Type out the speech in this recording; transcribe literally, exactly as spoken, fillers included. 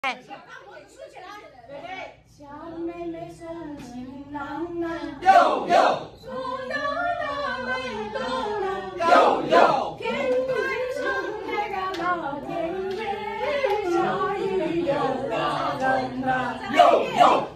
哎， 小妹妹送情郎啊， 哟哟， 说到那位高郎， 哟哟， 天对上那个老天爷，下雨又打人啊， 哟哟。